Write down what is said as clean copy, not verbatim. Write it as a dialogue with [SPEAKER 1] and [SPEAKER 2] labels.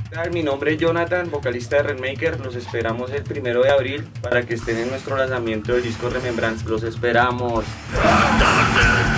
[SPEAKER 1] Mi nombre es Jonathan, vocalista de Rainmaker. Los esperamos el 1 de abril para que estén en nuestro lanzamiento del disco Remembrance. Los esperamos.